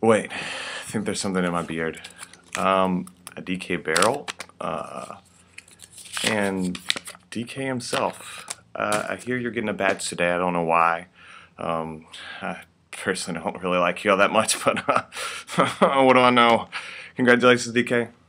Wait, I think there's something in my beard. A DK barrel, and DK himself. I hear you're getting a badge today. I don't know why. I personally don't really like you all that much, but what do I know? Congratulations, DK.